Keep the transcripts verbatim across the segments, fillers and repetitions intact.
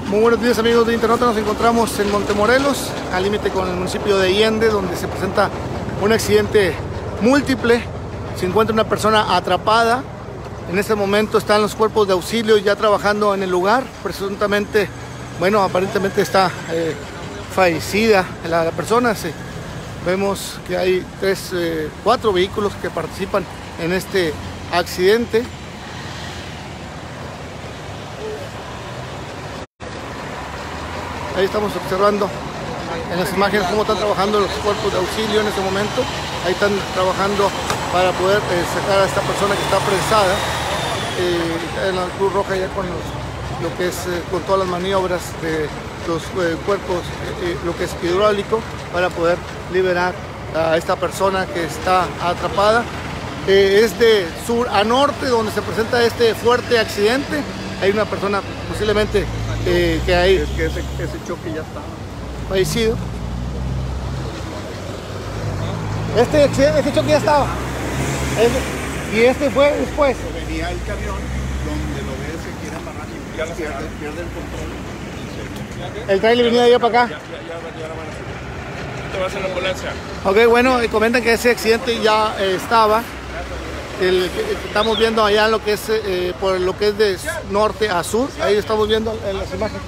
Muy buenos días, amigos de Internauta. Nos encontramos en Montemorelos, al límite con el municipio de Allende, donde se presenta un accidente múltiple. Se encuentra una persona atrapada. En este momento están los cuerpos de auxilio ya trabajando en el lugar. Presuntamente, bueno, aparentemente está eh, fallecida la, la persona. Sí. Vemos que hay tres, eh, cuatro vehículos que participan en este accidente. Ahí estamos observando en las imágenes cómo están trabajando los cuerpos de auxilio en este momento. Ahí están trabajando para poder eh, sacar a esta persona que está prensada eh, en la Cruz Roja, ya con los, lo que es eh, con todas las maniobras de los eh, cuerpos, eh, lo que es hidráulico, para poder liberar a esta persona que está atrapada. Eh, es de sur a norte donde se presenta este fuerte accidente. Hay una persona posiblemente eh, que hay es que ese, ese choque ya está fallecido. Este, este choque ya estaba. Este, y este fue después. Venía el camión donde lo ve, se quiere parar y ya pierde, pierde el control. El trailer venía de allá para acá. Ya, ya, ya, ya la van a subir. Esto va a ser la ambulancia. Ok, bueno, y comentan que ese accidente ya eh, estaba. El, el, estamos viendo allá lo que es eh, por lo que es de norte a sur. Ahí estamos viendo en las imágenes.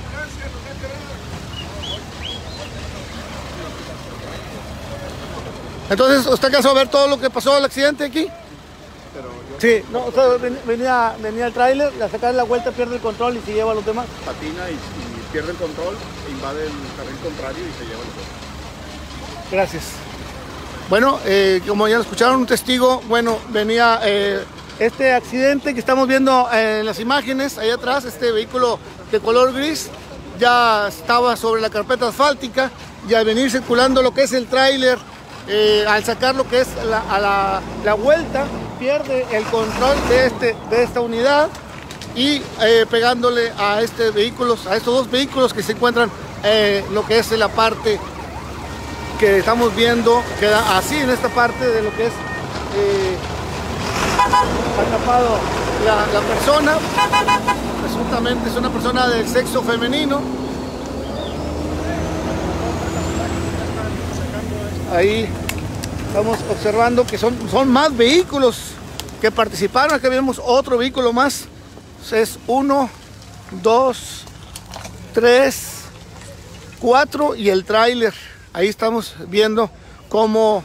Entonces, ¿usted alcanzó a ver todo lo que pasó el accidente aquí? Pero yo Sí, no, o sea, venía, venía el tráiler, a sacar la vuelta pierde el control y se lleva a los demás. patina y, y pierde el control, invade el carril contrario y se lleva el coche. Gracias. Bueno, eh, como ya lo escucharon, un testigo, bueno, venía eh, este accidente que estamos viendo en las imágenes, ahí atrás, este vehículo de color gris, ya estaba sobre la carpeta asfáltica, y al venir circulando lo que es el tráiler, eh, al sacar lo que es la, a la, la vuelta, pierde el control de, este, de esta unidad y eh, pegándole a, este vehículo, a estos dos vehículos que se encuentran eh, lo que es la parte que estamos viendo, queda así en esta parte de lo que es eh, atrapado la, la persona. Presuntamente es una persona del sexo femenino. Ahí estamos observando que son, son más vehículos que participaron. Aquí vemos otro vehículo más. Es uno, dos, tres, cuatro y el tráiler. Ahí estamos viendo cómo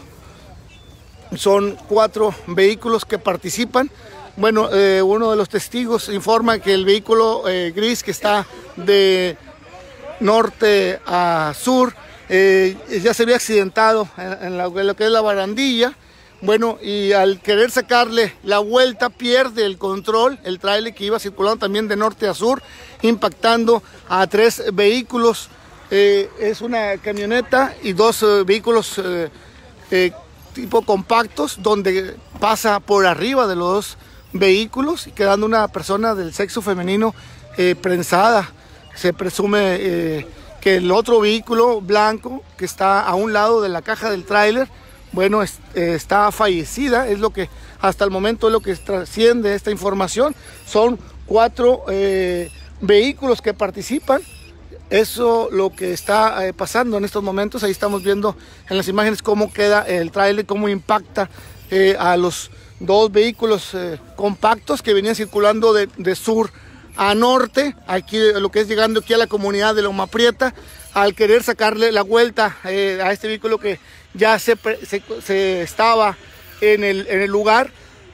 son cuatro vehículos que participan. Bueno, eh, uno de los testigos informa que el vehículo eh, gris que está de norte a sur eh, ya se había accidentado en, en, la, en lo que es la barandilla. Bueno, y al querer sacarle la vuelta pierde el control, el tráiler que iba circulando también de norte a sur, impactando a tres vehículos. Eh, es una camioneta y dos eh, vehículos eh, eh, tipo compactos, donde pasa por arriba de los dos vehículos, quedando una persona del sexo femenino eh, prensada. Se presume eh, que el otro vehículo blanco que está a un lado de la caja del tráiler, bueno, es, eh, está fallecida. Es lo que hasta el momento es lo que trasciende esta información. Son cuatro eh, vehículos que participan. Eso lo que está eh, pasando en estos momentos. Ahí estamos viendo en las imágenes cómo queda el tráiler, cómo impacta eh, a los dos vehículos eh, compactos que venían circulando de, de sur a norte, aquí lo que es llegando aquí a la comunidad de Loma Prieta, al querer sacarle la vuelta eh, a este vehículo que ya se, se, se estaba en el, en el lugar.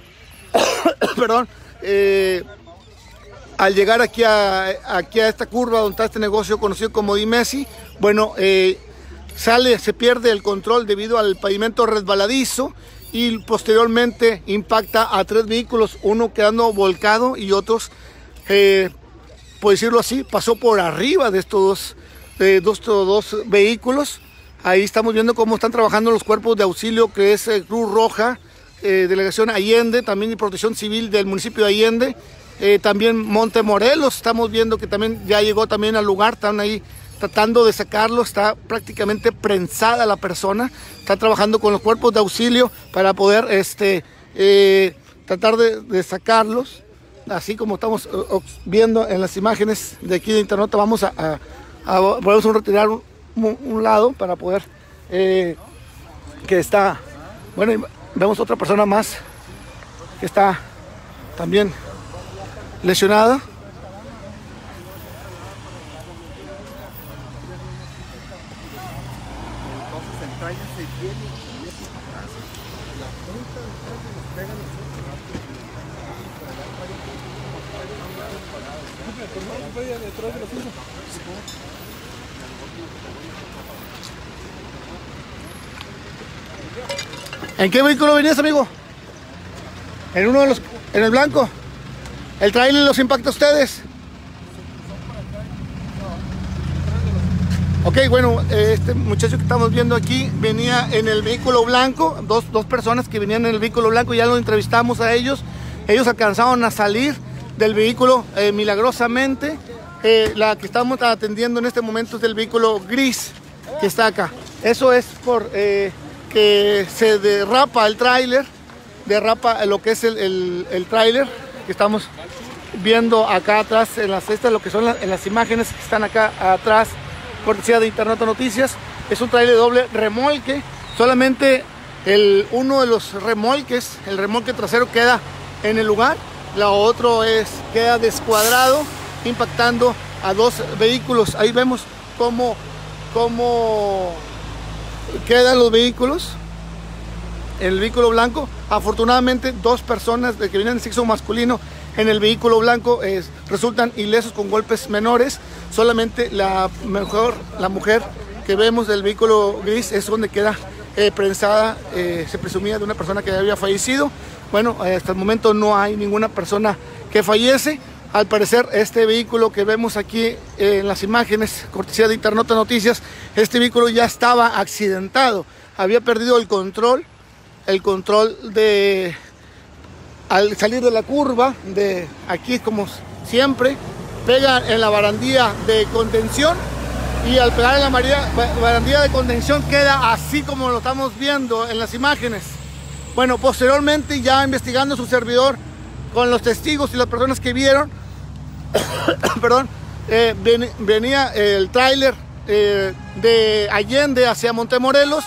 Perdón. Eh, Al llegar aquí a, aquí a esta curva donde está este negocio conocido como Dimesi, bueno, eh, sale, se pierde el control debido al pavimento resbaladizo y posteriormente impacta a tres vehículos, uno quedando volcado y otros, eh, por decirlo así, pasó por arriba de estos dos, eh, dos, dos vehículos. Ahí estamos viendo cómo están trabajando los cuerpos de auxilio, que es eh, Cruz Roja, eh, Delegación Allende, también y Protección Civil del municipio de Allende. Eh, también Montemorelos, estamos viendo que también ya llegó también al lugar, están ahí tratando de sacarlo, está prácticamente prensada la persona, está trabajando con los cuerpos de auxilio para poder este, eh, tratar de, de sacarlos. así como estamos uh, viendo en las imágenes de aquí de internet. Vamos a, a, a volvemos a retirar un, un lado para poder eh, que está, bueno, y vemos otra persona más que está también lesionada. ¿En qué vehículo venías, amigo? En uno de los, en el blanco. ¿El trailer los impacta a ustedes? Ok, bueno, este muchacho que estamos viendo aquí venía en el vehículo blanco, dos, dos personas que venían en el vehículo blanco, ya lo entrevistamos a ellos, ellos alcanzaron a salir del vehículo eh, milagrosamente. Eh, la que estamos atendiendo en este momento es del vehículo gris que está acá. Eso es por eh, que se derrapa el tráiler, derrapa lo que es el, el, el tráiler que estamos viendo acá atrás en las estas, lo que son las, en las imágenes que están acá atrás, cortesía de Internet Noticias. Es un tráiler doble remolque, solamente el, uno de los remolques, el remolque trasero queda en el lugar, la otro es, queda descuadrado, impactando a dos vehículos. Ahí vemos cómo, cómo quedan los vehículos. En el vehículo blanco, afortunadamente, dos personas de que vienen de sexo masculino en el vehículo blanco eh, resultan ilesos con golpes menores. Solamente la, mejor, la mujer que vemos del vehículo gris es donde queda eh, prensada, eh, se presumía de una persona que había fallecido. Bueno, eh, hasta el momento no hay ninguna persona que fallece. Al parecer, este vehículo que vemos aquí eh, en las imágenes, cortesía de Internet Noticias, este vehículo ya estaba accidentado, había perdido el control, el control de, al salir de la curva, de aquí como siempre, pega en la barandilla de contención, y al pegar en la barandilla de contención queda así como lo estamos viendo en las imágenes. Bueno, posteriormente, ya investigando su servidor con los testigos y las personas que vieron, perdón, eh, ven, venía el tráiler eh, de Allende hacia Montemorelos,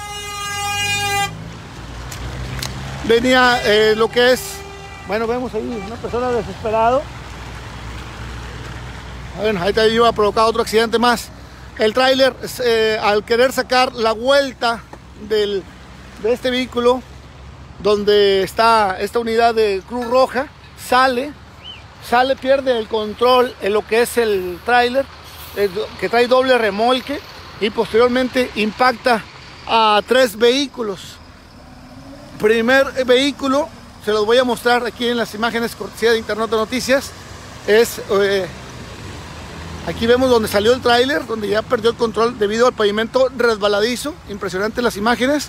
venía eh, lo que es, bueno, vemos ahí una persona desesperado. Bueno, ahí te iba a provocar otro accidente más. El tráiler, eh, al querer sacar la vuelta del, de este vehículo, donde está esta unidad de Cruz Roja, sale, sale, pierde el control en lo que es el tráiler, eh, que trae doble remolque, y posteriormente impacta a tres vehículos. Primer vehículo, se los voy a mostrar aquí en las imágenes cortesía de Internet Noticias, es eh, aquí vemos donde salió el tráiler, donde ya perdió el control debido al pavimento resbaladizo. Impresionante las imágenes.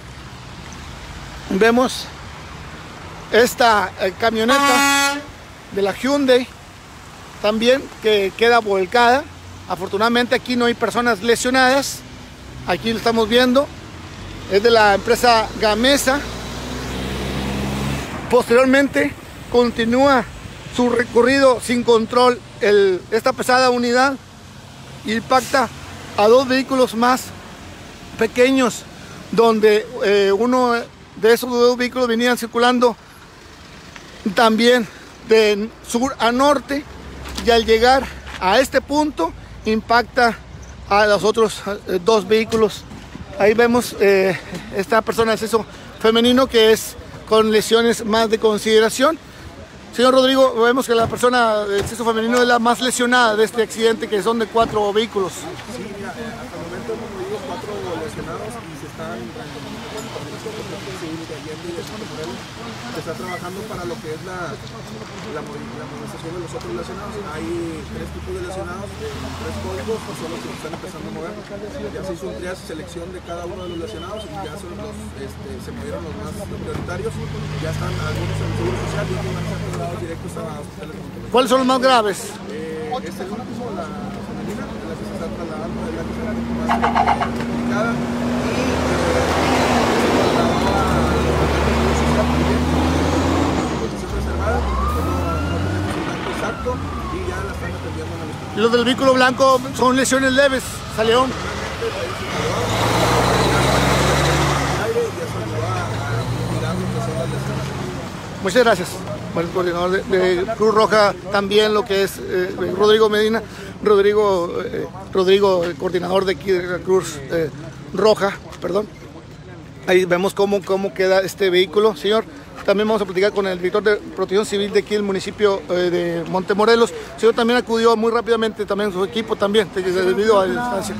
Vemos esta eh, camioneta de la Hyundai también que queda volcada. Afortunadamente aquí no hay personas lesionadas. Aquí lo estamos viendo, es de la empresa Gamesa. Posteriormente continúa su recorrido sin control el, esta pesada unidad, impacta a dos vehículos más pequeños, donde eh, uno de esos dos vehículos venían circulando también de sur a norte, y al llegar a este punto impacta a los otros eh, dos vehículos. Ahí vemos eh, esta persona de sexo femenino que es con lesiones más de consideración. Señor Rodrigo, vemos que la persona del sexo femenino es la más lesionada de este accidente, que son de cuatro vehículos. Sí, mira, hasta el momento hemos movido cuatro lesionados y se están se está trabajando para lo que es la, la, la movilización de los otros lesionados. Hay tres tipos de lesionados, tres códigos, que son los que se están empezando a mover. Ya se hizo un triage, selección de cada uno de los lesionados, y ya son los, este, se movieron los más prioritarios. Ya están algunos en el Seguro Social y otros van a ser trasladados directos a hospitales. ¿Cuáles son los más graves? Eh, es el último, la femenina, de la que se está trasladando, de la que está un poco más complicada, y eh, se trasladó a Los del vehículo blanco son lesiones leves, salieron. Muchas gracias. Bueno, el coordinador de, de Cruz Roja, también lo que es eh, Rodrigo Medina, Rodrigo, eh, Rodrigo, el coordinador de aquí de la Cruz eh, Roja, perdón. Ahí vemos cómo, cómo queda este vehículo, señor. También vamos a platicar con el director de Protección Civil de aquí del municipio eh, de Montemorelos. El señor también acudió muy rápidamente, también su equipo también, debido a la distancia.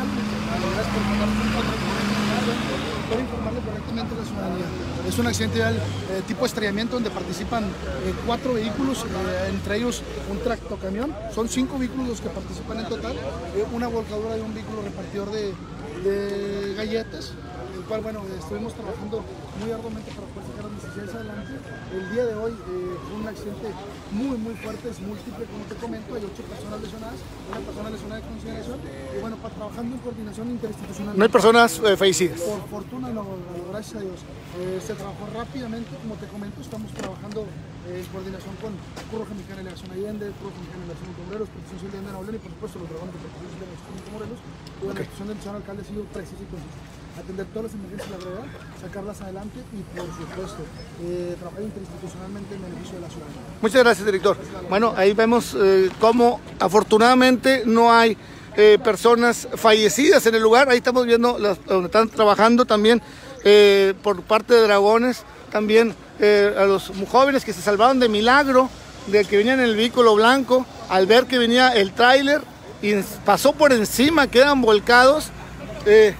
Es un accidente vial eh, tipo estrellamiento donde participan eh, cuatro vehículos, eh, entre ellos un tractocamión. Son cinco vehículos los que participan en total, eh, una volcadura de un vehículo repartidor de, de galletas, el cual, bueno, estuvimos trabajando muy arduamente para poder sacar las necesidades adelante. El día de hoy eh, fue un accidente muy, muy fuerte, es múltiple, como te comento, hay ocho personas lesionadas, una persona lesionada de consideración, y bueno, para, trabajando en coordinación interinstitucional. No hay personas eh, fallecidas. Por fortuna, no, gracias a Dios. Eh, se trabajó rápidamente, como te comento, estamos trabajando eh, en coordinación con Cruz Roja Mexicana de Delegación Allende, Cruz Roja Mexicana de Delegación Montemorelos, Protección Civil de Allende Naulén y por supuesto los dragones de Protección Civil de Delegación Montemorelos. Y bueno, la actuación del señor alcalde ha sido precisa y concisa. Atender todas las emergencias de la brevedad, sacarlas adelante y por supuesto eh, trabajar interinstitucionalmente en beneficio de la ciudadanía. Muchas gracias, director. Bueno, ahí vemos eh, cómo afortunadamente no hay eh, personas fallecidas en el lugar. Ahí estamos viendo las, donde están trabajando también eh, por parte de Dragones, también eh, a los jóvenes que se salvaron de milagro, de que venían en el vehículo blanco, al ver que venía el tráiler y pasó por encima, quedan volcados. Eh,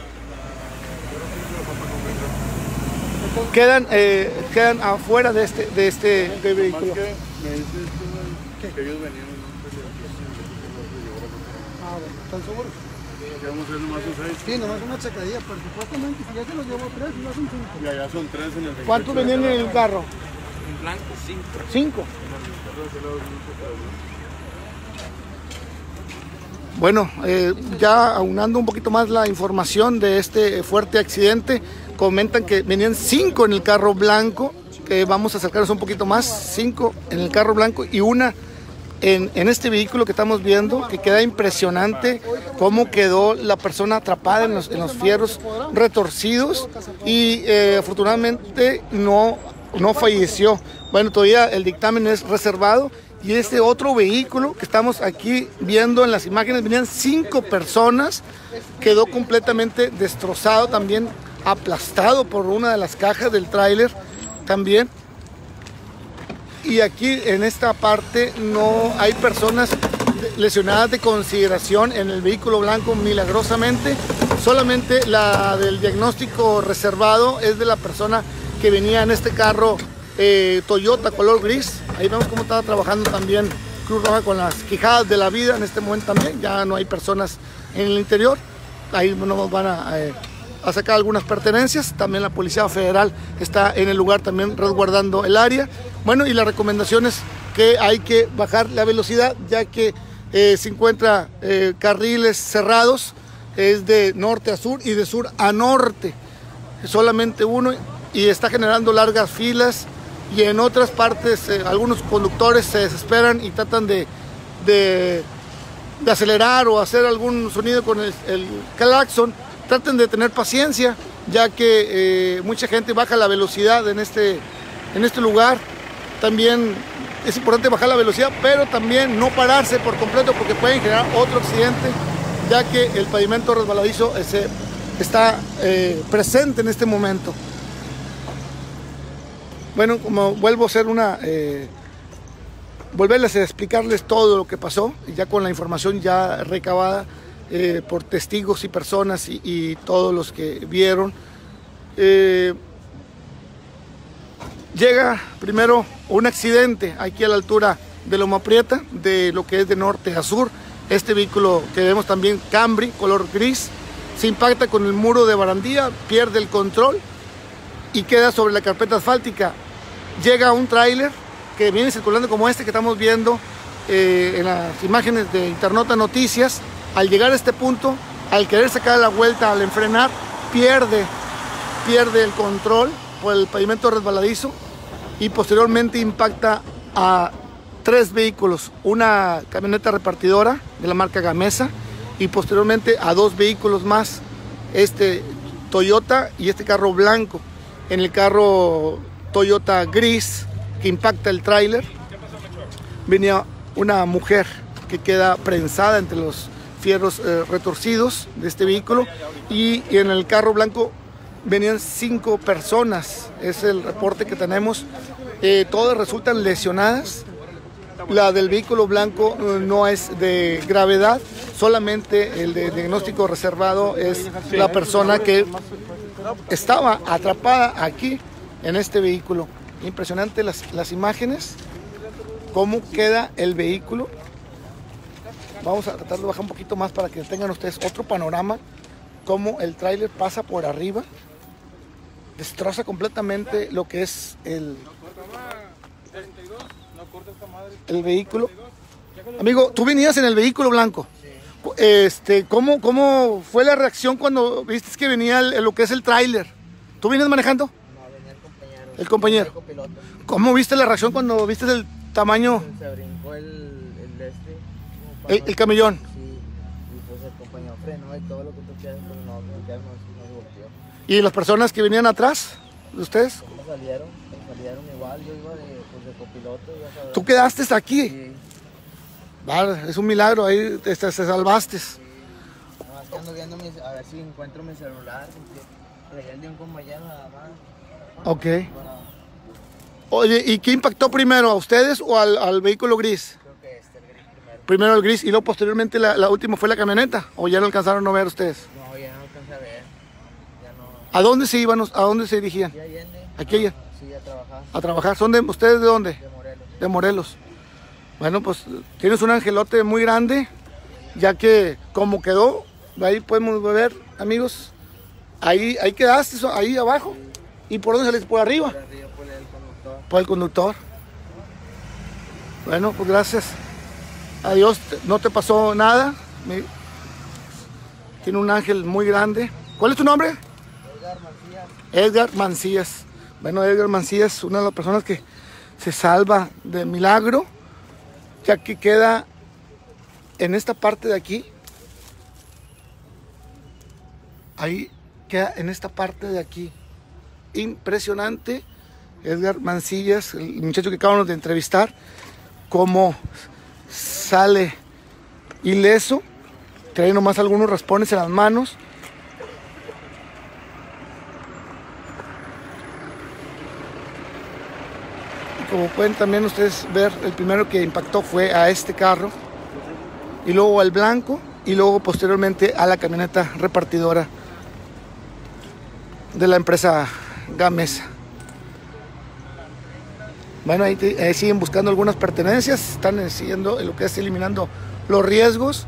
Quedan, eh, quedan afuera de este, de este de vehículo. Que me dices que, que ellos venían en un Ah, bueno, ¿están seguros? que vamos a hacer nomás un seis. Sí, nomás una chacadilla, pero supuestamente si ya se los llevó tres, ya son cinco. Y allá son tres en el ¿Cuántos venían en el carro? En blanco, cinco. Cinco. Bueno, eh, ya aunando un poquito más la información de este fuerte accidente, comentan que venían cinco en el carro blanco, que vamos a acercarnos un poquito más, cinco en el carro blanco y una en, en este vehículo que estamos viendo, que queda impresionante cómo quedó la persona atrapada en los, en los fierros retorcidos y eh, afortunadamente no, no falleció. Bueno, todavía el dictamen es reservado. Y este otro vehículo que estamos aquí viendo en las imágenes, venían cinco personas, quedó completamente destrozado, también aplastado por una de las cajas del tráiler también. Y aquí en esta parte no hay personas lesionadas de consideración en el vehículo blanco milagrosamente, solamente la del diagnóstico reservado es de la persona que venía en este carro Eh, Toyota color gris. Ahí vemos cómo estaba trabajando también Cruz Roja con las quijadas de la vida en este momento también. Ya no hay personas en el interior. Ahí nos van a, eh, a sacar algunas pertenencias. También la Policía Federal está en el lugar también resguardando el área. Bueno, y la recomendación es que hay que bajar la velocidad ya que eh, se encuentra eh, carriles cerrados. Es de norte a sur y de sur a norte. Solamente uno y está generando largas filas. Y en otras partes eh, algunos conductores se desesperan y tratan de, de, de acelerar o hacer algún sonido con el, el claxon. Traten de tener paciencia, ya que eh, mucha gente baja la velocidad en este, en este lugar. También es importante bajar la velocidad, pero también no pararse por completo porque pueden generar otro accidente, ya que el pavimento resbaladizo ese, está eh, presente en este momento. Bueno, como vuelvo a hacer una, eh, volverles a explicarles todo lo que pasó, ya con la información ya recabada eh, por testigos y personas y, y todos los que vieron. Eh, llega primero un accidente aquí a la altura de Loma Prieta, de lo que es de norte a sur. Este vehículo que vemos también Camry, color gris, se impacta con el muro de barandilla, pierde el control y queda sobre la carpeta asfáltica. Llega un tráiler que viene circulando como este que estamos viendo eh, en las imágenes de Internauta Noticias. Al llegar a este punto, al querer sacar la vuelta, al enfrenar, pierde, pierde el control por el pavimento resbaladizo y posteriormente impacta a tres vehículos, una camioneta repartidora de la marca Gamesa y posteriormente a dos vehículos más, este Toyota y este carro blanco. En el carro Toyota gris que impacta el tráiler venía una mujer que queda prensada entre los fierros eh, retorcidos de este vehículo, y, y en el carro blanco venían cinco personas, es el reporte que tenemos. Eh, todas resultan lesionadas. La del vehículo blanco eh, no es de gravedad, solamente el de diagnóstico reservado es la persona que estaba atrapada aquí en este vehículo. Impresionante las, las imágenes, cómo queda el vehículo. Vamos a tratar de bajar un poquito más para que tengan ustedes otro panorama, cómo el tráiler pasa por arriba, destroza completamente lo que es el, el vehículo. Amigo, tú venías en el vehículo blanco. Este, ¿cómo, ¿Cómo fue la reacción cuando viste que venía el, lo que es el tráiler? ¿Tú vienes manejando? No, venía el compañero. El compañero. El copiloto. ¿Cómo viste la reacción cuando viste el tamaño? Se brincó el, el de este. como El, el camellón. Sí, y pues el compañero frenó y todo lo que tú quieras, pero no, no, ya no, no se volteó. ¿Y las personas que venían atrás de ustedes? ¿Cómo salieron? Pues salieron igual, yo iba de, pues, de copiloto. Ya sabes. ¿Tú quedaste aquí? Sí, Vale, es un milagro, ahí te, te- te salvaste. sí. Nada más que ando viendo mis, a ver si encuentro mi celular, porque traía el de un compañero nada más. Ok. Para, Oye, ¿y qué impactó primero, a ustedes o al, al vehículo gris? creo que este, el gris primero. Primero el gris y luego posteriormente la, la última fue la camioneta, ¿o ya lo alcanzaron a ver ustedes? No, ya no alcancé a ver. Ya no. ¿A dónde se iban, a dónde se dirigían? ¿Y Allende? Aquí allá. Sí, a trabajar. A trabajar. ¿Son de ustedes de dónde? De Morelos. De Morelos. Bueno, pues tienes un angelote muy grande, ya que como quedó, ahí podemos ver, amigos, ahí, ahí quedaste, so- ahí abajo. ¿Y por dónde saliste? Por arriba, Por arriba, por el conductor. por el conductor. Bueno, pues gracias a Dios te- no te pasó nada. Mi- Tiene un ángel muy grande. ¿Cuál es tu nombre? Edgar Macías. Edgar Mancías. Bueno, Edgar Mancías es una de las personas que se salva de milagro, ya que queda en esta parte de aquí. Ahí queda en esta parte de aquí. Impresionante. Edgar Mancillas, el muchacho que acabamos de entrevistar, cómo sale ileso. Trae nomás algunos raspones en las manos. Como pueden también ustedes ver, el primero que impactó fue a este carro, y luego al blanco, y luego posteriormente a la camioneta repartidora de la empresa Gamesa. Bueno, ahí, te- ahí siguen buscando algunas pertenencias, están eh, siguiendo lo que es eliminando los riesgos.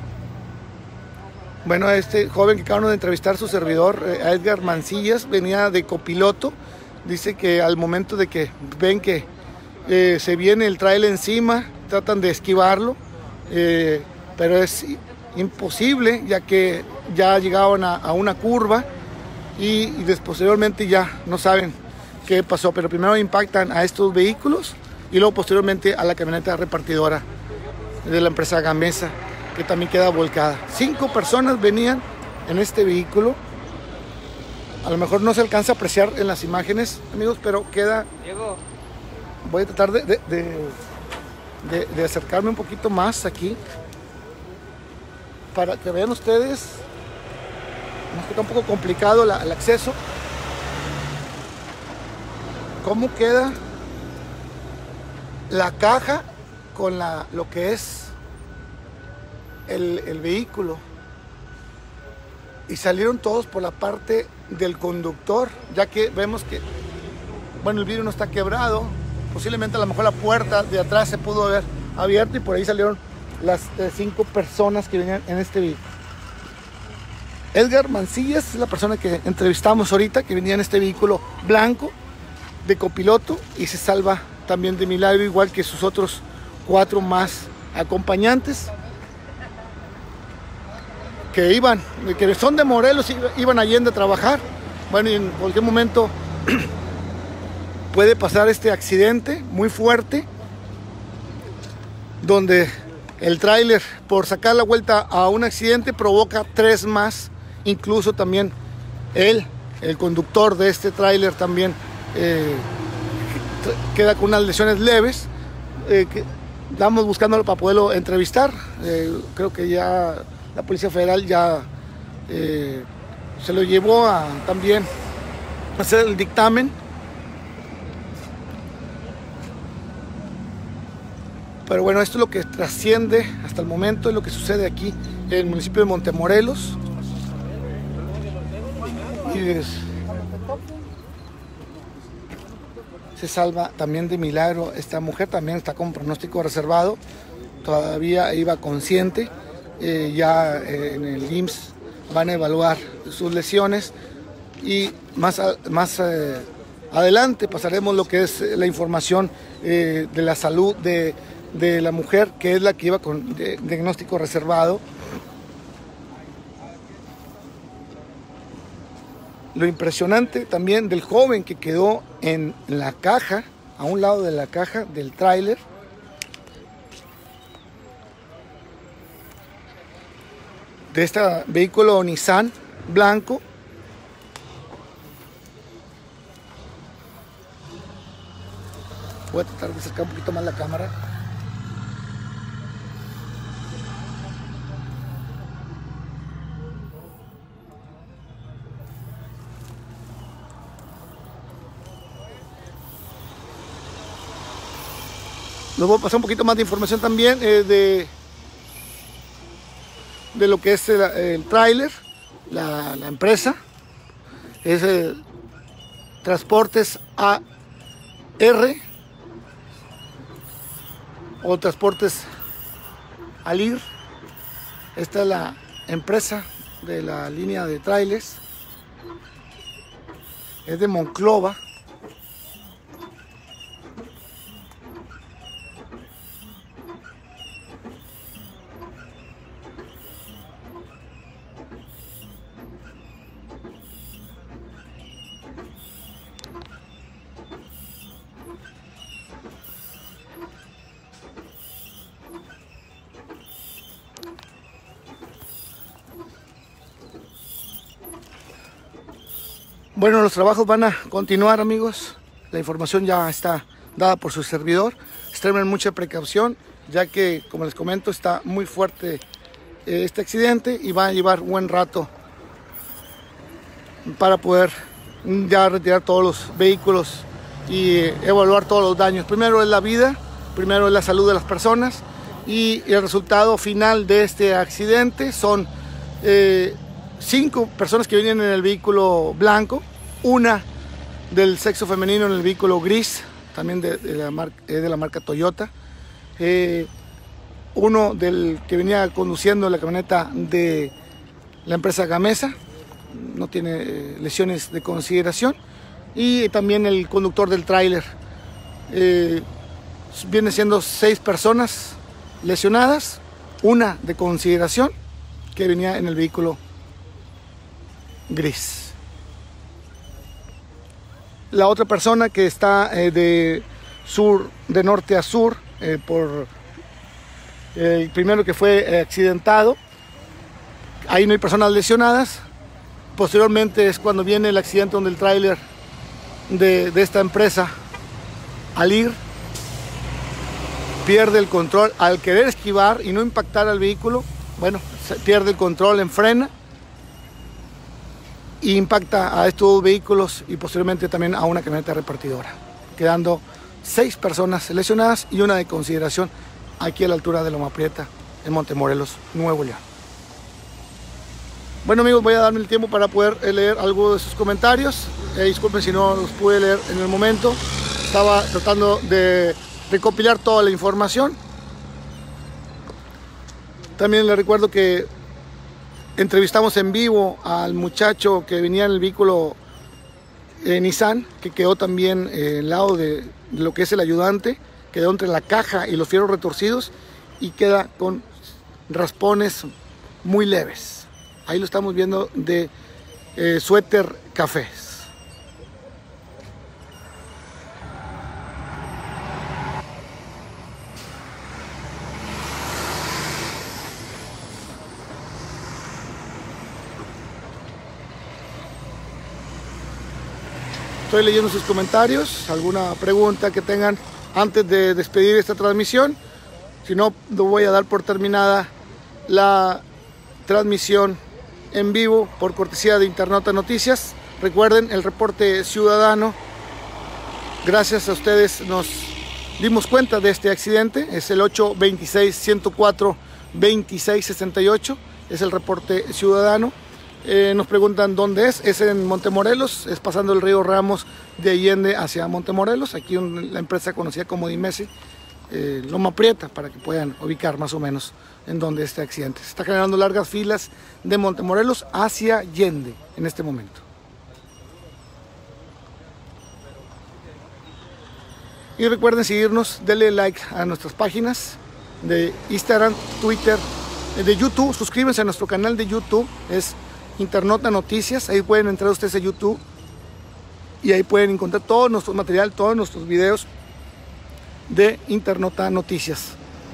Bueno, este joven que acabamos de entrevistar, su servidor, eh, a Edgar Mancillas, venía de copiloto. Dice que al momento de que ven que eh, se viene el trailer encima, tratan de esquivarlo, eh, pero es imposible, ya que ya llegaban a, a una curva y, y después, posteriormente ya no saben qué pasó, pero primero impactan a estos vehículos y luego posteriormente a la camioneta repartidora de la empresa Gamesa, que también queda volcada. Cinco personas venían en este vehículo. A lo mejor no se alcanza a apreciar en las imágenes, amigos, pero queda... Diego. Voy a tratar de, de, de- de- de acercarme un poquito más aquí para que vean ustedes. Nos queda un poco complicado la- el acceso. Cómo queda la caja con la, lo que es el, el vehículo. Y salieron todos por la parte del conductor, ya que vemos que, bueno, el vidrio no está quebrado, posiblemente a lo mejor la puerta de atrás se pudo haber abierto y por ahí salieron las eh, cinco personas que venían en este vehículo. Edgar Mancillas es la persona que entrevistamos ahorita, que venía en este vehículo blanco de copiloto y se salva también de milagro, igual que sus otros cuatro más acompañantes que iban, que son de Morelos, iban a Allende a trabajar. Bueno, y en cualquier momento puede pasar este accidente muy fuerte donde el tráiler, por sacar la vuelta a un accidente, provoca tres más. Incluso también él, el conductor de este tráiler, también eh, queda con unas lesiones leves. Eh, que estamos buscándolo para poderlo entrevistar. Eh, creo que ya la Policía Federal ya eh, se lo llevó a también hacer el dictamen. Pero bueno, esto es lo que trasciende hasta el momento, es lo que sucede aquí en el municipio de Montemorelos. Y es, se salva también de milagro esta mujer, también está con pronóstico reservado, todavía iba consciente, eh, ya eh, en el I M S S van a evaluar sus lesiones y más, a, más eh, adelante pasaremos lo que es la información eh, de la salud de de la mujer, que es la que iba con diagnóstico reservado. Lo impresionante también del joven que quedó en la caja, a un lado de la caja del tráiler. De este vehículo Nissan blanco. Voy a tratar de acercar un poquito más la cámara. Les voy a pasar un poquito más de información también eh, de, de lo que es el, el tráiler, la, la empresa. Es eh, Transportes A R o Transportes Alir. Esta es la empresa de la línea de trailers. Es de Monclova. Bueno, los trabajos van a continuar, amigos. La información ya está dada por su servidor. Extremen mucha precaución, ya que, como les comento, está muy fuerte eh, este accidente y va a llevar un buen rato para poder ya retirar todos los vehículos y eh, evaluar todos los daños. Primero es la vida, primero es la salud de las personas, y el resultado final de este accidente son eh, cinco personas que venían en el vehículo blanco, una del sexo femenino en el vehículo gris, también de, de, la, marca, eh, de la marca Toyota, eh, uno del que venía conduciendo la camioneta de la empresa Gamesa, no tiene eh, lesiones de consideración, y también el conductor del tráiler. Eh, viene siendo seis personas lesionadas, una de consideración que venía en el vehículo gris. La otra persona que está eh, de sur, de norte a sur, eh, por el primero que fue eh, accidentado, ahí no hay personas lesionadas. Posteriormente es cuando viene el accidente donde el tráiler de, de esta empresa, Alir, pierde el control al querer esquivar y no impactar al vehículo. Bueno, se pierde el control, enfrena e impacta a estos dos vehículos y posteriormente también a una camioneta repartidora, quedando seis personas lesionadas y una de consideración aquí a la altura de Loma Prieta, en Montemorelos, Nuevo León. Bueno, amigos, voy a darme el tiempo para poder leer algo de sus comentarios. Eh, disculpen si no los pude leer en el momento. Estaba tratando de recopilar toda la información. También les recuerdo que entrevistamos en vivo al muchacho que venía en el vehículo eh, Nissan, que quedó también eh, al lado de lo que es el ayudante, quedó entre la caja y los fierros retorcidos y queda con raspones muy leves. Ahí lo estamos viendo de eh, suéter cafés. Estoy leyendo sus comentarios, alguna pregunta que tengan antes de despedir esta transmisión. Si no, lo voy a dar por terminada la transmisión en vivo por cortesía de Internauta Noticias. Recuerden, el reporte ciudadano, gracias a ustedes nos dimos cuenta de este accidente. Es el ocho dos seis, uno cero cuatro, veintiséis sesenta y ocho, es el reporte ciudadano. Eh, nos preguntan dónde es. Es en Montemorelos, es pasando el río Ramos de Allende hacia Montemorelos. Aquí un, la empresa conocida como Dimesi, eh, Loma Prieta, para que puedan ubicar más o menos en dónde este accidente. Se está generando largas filas de Montemorelos hacia Allende en este momento. Y recuerden seguirnos, denle like a nuestras páginas de Instagram, Twitter, de YouTube. Suscríbanse a nuestro canal de YouTube, es Internauta Noticias. Ahí pueden entrar ustedes a YouTube y ahí pueden encontrar todo nuestro material, todos nuestros videos de Internauta Noticias.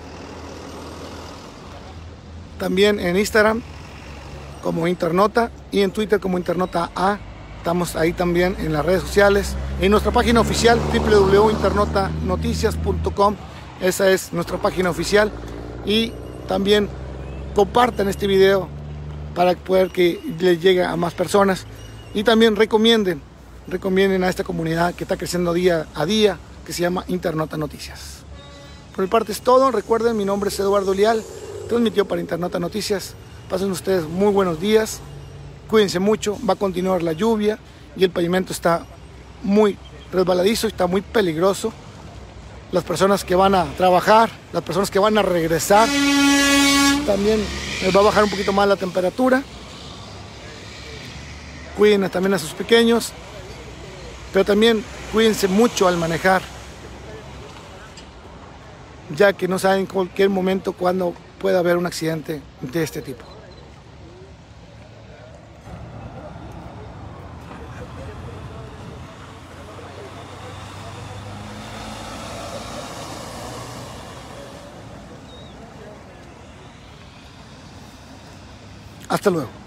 También en Instagram como Internauta y en Twitter como Internauta A. Estamos ahí también en las redes sociales. En nuestra página oficial w w w punto internauta noticias punto com. Esa es nuestra página oficial. Y también compartan este video para poder que les llegue a más personas. Y también recomienden, recomienden a esta comunidad que está creciendo día a día, que se llama Internauta Noticias. Por mi parte es todo. Recuerden, mi nombre es Eduardo Leal. Transmitió para Internauta Noticias. Pasen ustedes muy buenos días. Cuídense mucho, va a continuar la lluvia y el pavimento está muy resbaladizo, está muy peligroso. Las personas que van a trabajar, las personas que van a regresar, también les va a bajar un poquito más la temperatura. Cuiden también a sus pequeños, pero también cuídense mucho al manejar, ya que no saben en cualquier momento cuándo puede haber un accidente de este tipo. Hasta luego.